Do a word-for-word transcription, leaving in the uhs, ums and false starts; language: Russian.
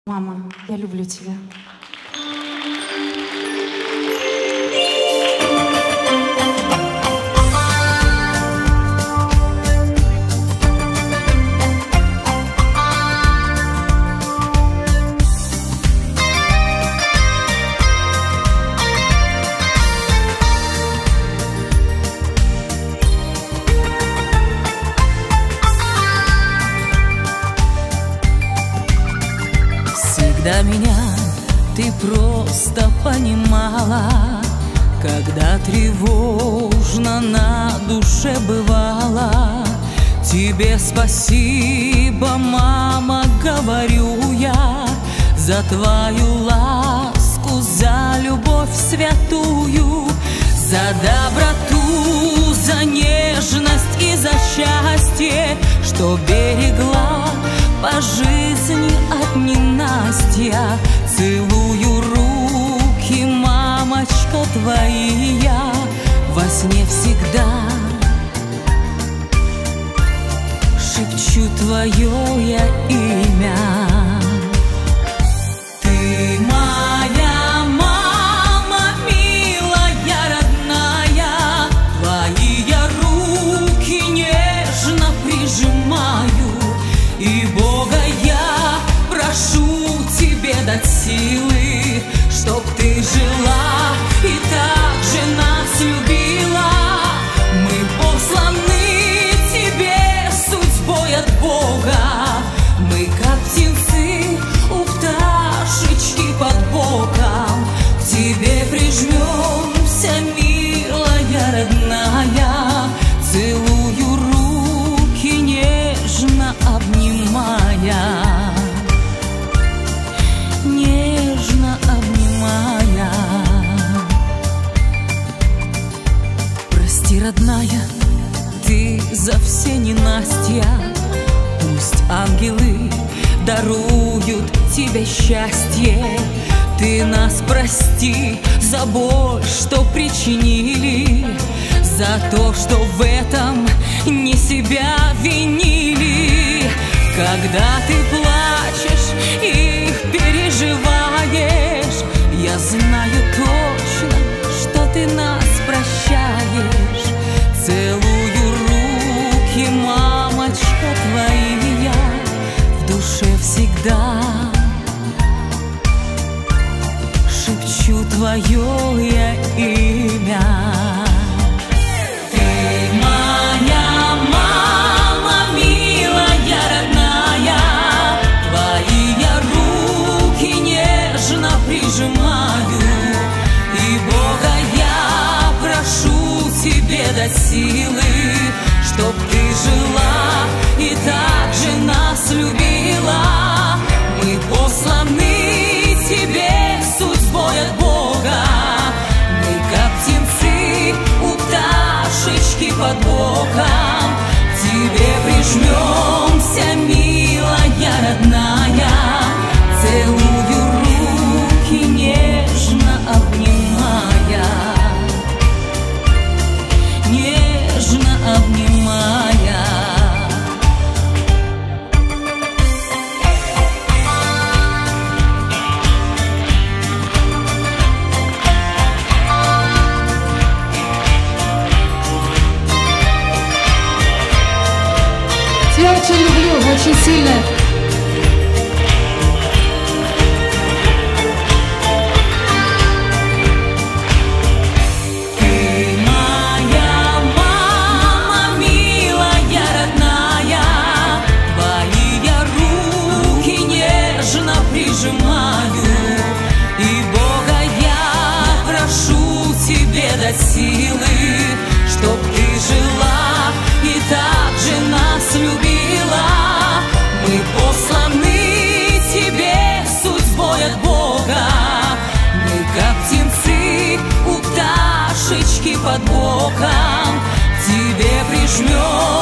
Мама, я люблю тебя. Всегда меня ты просто понимала, когда тревожно на душе бывало. Тебе спасибо, мама, говорю я, за твою ласку, за любовь святую, за доброту, за нежность и за счастье, что берегла по жизни от ненастья. Целую руки, мамочка, твои я во сне всегда шепчу твое я имя. Ты моя мама, милая, родная, твои я руки нежно прижимаю, и Бога я прошу тебе дать силы, чтоб ты жила и так же нас любила. Мы посланы тебе судьбой от Бога, мы как птенцы у пташечки под боком, к тебе прижмемся, милая, родная, целую руки нежно обнимая, нежно обнимая. Прости, родная, ты за все ненастья, пусть ангелы даруют тебе счастье. Ты нас прости за боль, что причинили, за то, что в этом не себя винили. Когда ты плачешь и переживаешь, я знаю точно, что ты нас прощаешь. Целую руки, мамочка, твои я в душе всегда шепчу твое я имя. Ты моя мама, милая, родная, твои я руки нежно прижимаю, и Бога я прошу тебе дать силы, чтоб ты жила и так же нас любила. Мы посланы тебе судьбой от Бога, мы как птенцы у пташечки под боком, к тебе прижмемся, милая, родная, целую руки нежно обнимая, нежно обнимая. Тебя очень люблю, очень сильно. Ты моя мама, милая, родная, твои я руки нежно прижимаю, и Бога я прошу тебе дать силы, чтоб ты жила и так же нас любила. Мы посланы тебе судьбой от Бога, мы как птенцы у пташечки под боком, к тебе прижмем.